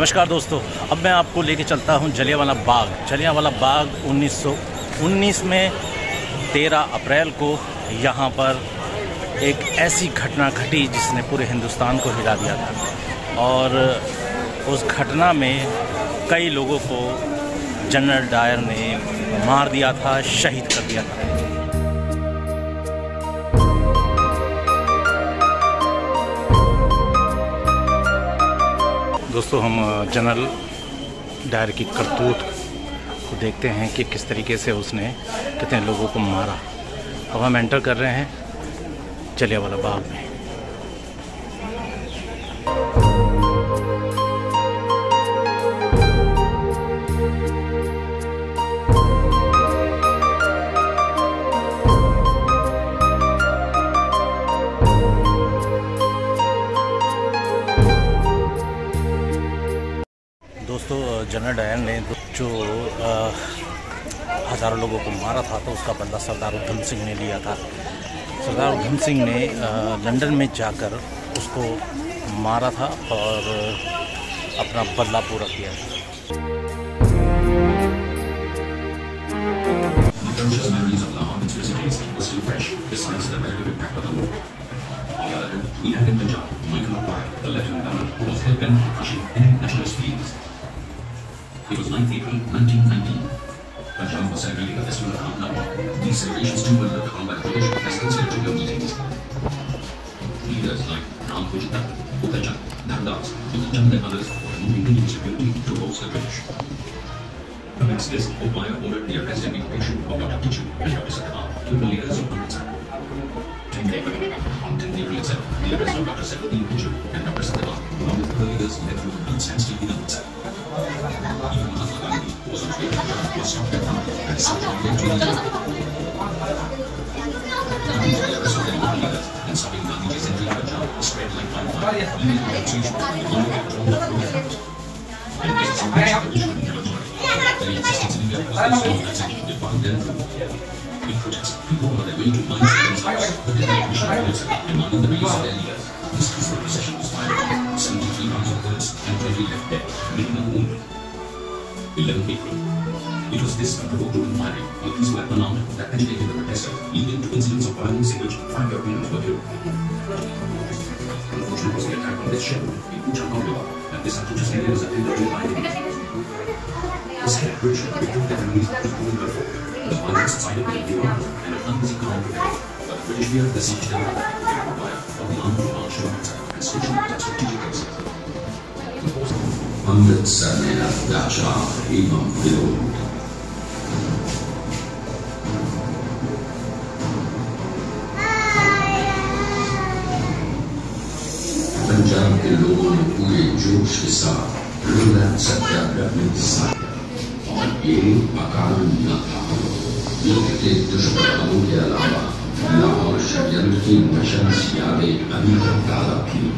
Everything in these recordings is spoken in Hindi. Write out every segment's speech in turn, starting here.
नमस्कार दोस्तों, अब मैं आपको लेके चलता हूँ जलियांवाला बाग। जलियांवाला बाग 1919 में 13 अप्रैल को यहाँ पर एक ऐसी घटना घटी जिसने पूरे हिंदुस्तान को हिला दिया था। और उस घटना में कई लोगों को जनरल डायर ने मार दिया था, शहीद कर दिया था। दोस्तों, हम जनरल डायर की करतूत को देखते हैं कि किस तरीके से उसने कितने लोगों को मारा। अब हम एंटर कर रहे हैं जलियांवाला बाग में। दोस्तों, जनरल डायर ने जो हज़ारों लोगों को मारा था तो उसका बदला सरदार उधम सिंह ने लिया था। सरदार उधम सिंह ने लंदन में जाकर उसको मारा था और अपना बदला पूरा किया था। It was 9th April 1919. Punjab was celebrating a festival of Nama. These celebrations too were looked upon by the British as conspiratorial meetings. Leaders like Ram Vijay, Uttachand, Dhardas, Uttachand and others were moving Indian security to oppose the British. Amidst this, Upaya ordered the arrest and deportation of Dr. Kichu and Dr. Sakhar, two leaders of Amritsar. On 10th April itself, the arrest of Dr. Sakhar Kichu and Dr. Sakhar, along with other leaders, led to a complete standstill in Amritsar. Even Mahatma Gandhi was on his way to was stopped at town and subsequently to the arrest of the local leaders and stopping Gandhiji's entry to Punjab spread like wildfire, leading to demonstration on the control of the government. And this is something the British could never tolerate. The resistance in India was based on that side, defied them through. In protest, people were on their way to mines and themselves, but the British demanding the release of their leaders. This peaceful procession was fired. 73 rounds of bullets and 20 left dead, many of wounded. 11th April. It was this unprovoked open firing on a peaceful weapon armed that agitated the protesters, leading to incidents of violence in which 5 Europeans were killed. Unfortunate was the attack on this ship in Uchankambiwa, and this unfortunate was attended to by the scared British returned their enemies to Poland before. The violence subsided with a new army and an uneasy calm prevailed, but the British feared the siege required of the army to march to Amritsar and station at strategic places. Amritsar में अत्याचार एवं विरोध। पंजाब के लोगों ने पूरे जोश के साथ रोलैंड सत्याग्रह में हिस्सा लिया और ये अकाल न था। युद्ध के दुष्प्रभावों के अलावा लाहौर षड्यंत्र की नशंस यादें अभी तक ताज़ा थी।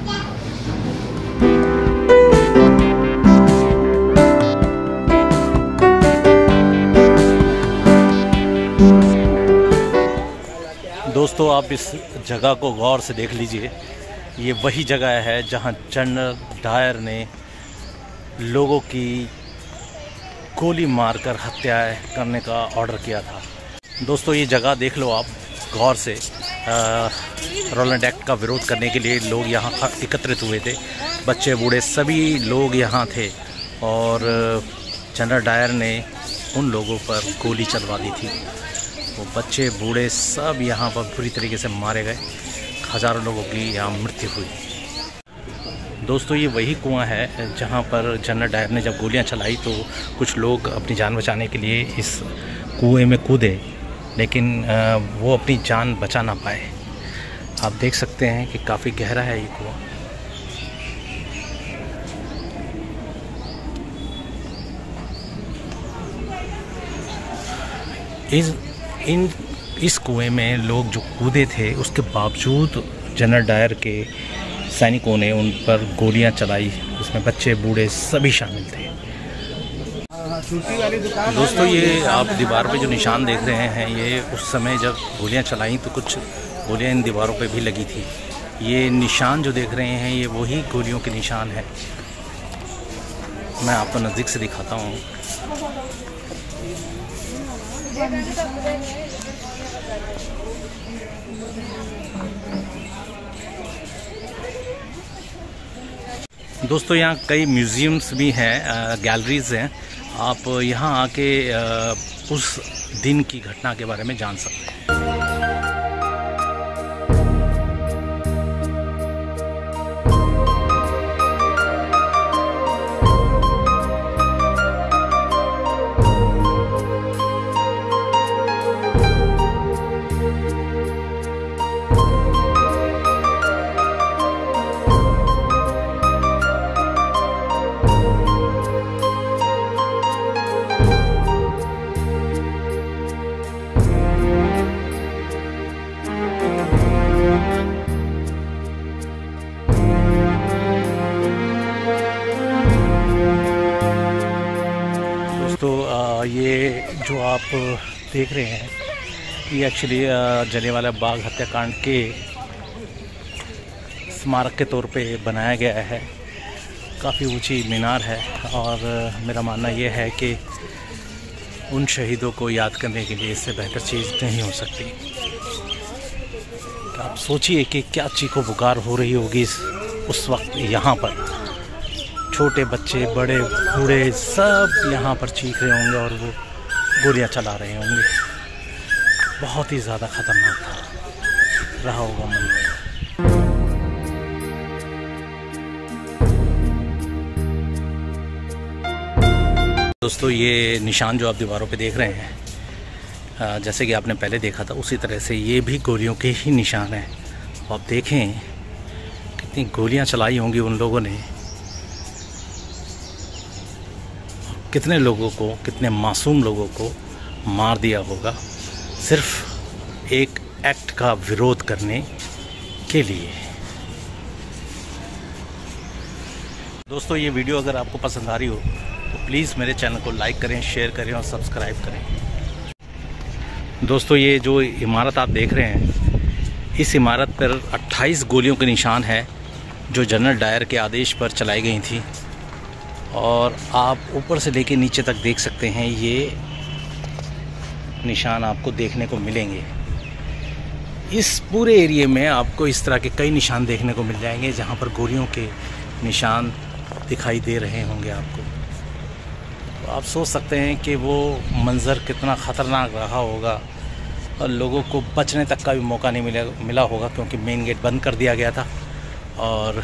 दोस्तों, आप इस जगह को गौर से देख लीजिए। ये वही जगह है जहां जनरल डायर ने लोगों की गोली मारकर हत्याएं करने का ऑर्डर किया था। दोस्तों, ये जगह देख लो आप गौर से। रोलैंड एक्ट का विरोध करने के लिए लोग यहाँ एकत्रित हुए थे। बच्चे बूढ़े सभी लोग यहाँ थे और जनरल डायर ने उन लोगों पर गोली चलवा दी थी। वो बच्चे बूढ़े सब यहाँ पर पूरी तरीके से मारे गए। हज़ारों लोगों की यहाँ मृत्यु हुई। दोस्तों, ये वही कुआं है जहाँ पर जनरल डायर ने जब गोलियाँ चलाई तो कुछ लोग अपनी जान बचाने के लिए इस कुएं में कूदे, लेकिन वो अपनी जान बचा ना पाए। आप देख सकते हैं कि काफ़ी गहरा है ये कुआं। इस कुएं में लोग जो कूदे थे उसके बावजूद जनरल डायर के सैनिकों ने उन पर गोलियां चलाई। उसमें बच्चे बूढ़े सभी शामिल थे। दोस्तों, ये आप दीवार पे जो निशान देख रहे हैं, ये उस समय जब गोलियां चलाई तो कुछ गोलियां इन दीवारों पे भी लगी थी। ये निशान जो देख रहे हैं ये वही गोलियों के निशान हैं। मैं आपको नज़दीक से दिखाता हूँ। दोस्तों यहाँ कई म्यूज़ियम्स भी हैं, गैलरीज हैं। आप यहाँ आके उस दिन की घटना के बारे में जान सकते हैं। तो ये जो आप देख रहे हैं ये एक्चुअली जलियांवाला बाग हत्याकांड के स्मारक के तौर पे बनाया गया है। काफ़ी ऊंची मीनार है और मेरा मानना ये है कि उन शहीदों को याद करने के लिए इससे बेहतर चीज़ नहीं हो सकती। आप सोचिए कि क्या चीखो पुकार हो रही होगी उस वक्त यहाँ पर। छोटे बच्चे, बड़े, बूढ़े सब यहाँ पर चीख रहे होंगे और वो गोलियाँ चला रहे होंगे। बहुत ही ज़्यादा ख़तरनाक रहा होगा मंजर। दोस्तों ये निशान जो आप दीवारों पे देख रहे हैं, जैसे कि आपने पहले देखा था उसी तरह से ये भी गोलियों के ही निशान हैं। आप देखें कितनी गोलियां चलाई होंगी उन लोगों ने, कितने लोगों को, कितने मासूम लोगों को मार दिया होगा सिर्फ एक एक्ट का विरोध करने के लिए। दोस्तों ये वीडियो अगर आपको पसंद आ रही हो तो प्लीज़ मेरे चैनल को लाइक करें, शेयर करें और सब्सक्राइब करें। दोस्तों ये जो इमारत आप देख रहे हैं, इस इमारत पर 28 गोलियों के निशान हैं जो जनरल डायर के आदेश पर चलाई गई थी। और आप ऊपर से लेके नीचे तक देख सकते हैं, ये निशान आपको देखने को मिलेंगे। इस पूरे एरिया में आपको इस तरह के कई निशान देखने को मिल जाएंगे जहाँ पर गोलियों के निशान दिखाई दे रहे होंगे आपको। तो आप सोच सकते हैं कि वो मंज़र कितना ख़तरनाक रहा होगा और लोगों को बचने तक का भी मौका नहीं मिला होगा, क्योंकि मेन गेट बंद कर दिया गया था और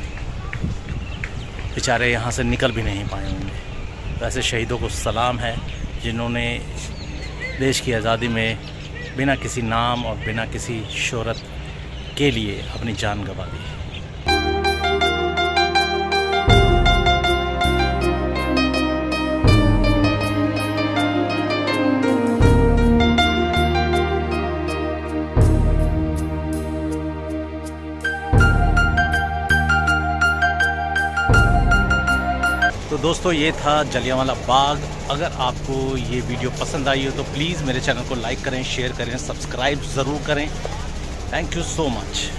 बेचारे यहाँ से निकल भी नहीं पाए होंगे। वैसे शहीदों को सलाम है जिन्होंने देश की आज़ादी में बिना किसी नाम और बिना किसी शोहरत के लिए अपनी जान गंवा दी। तो दोस्तों ये था जलियांवाला बाग। अगर आपको ये वीडियो पसंद आई हो तो प्लीज़ मेरे चैनल को लाइक करें, शेयर करें, सब्सक्राइब ज़रूर करें। Thank you so much.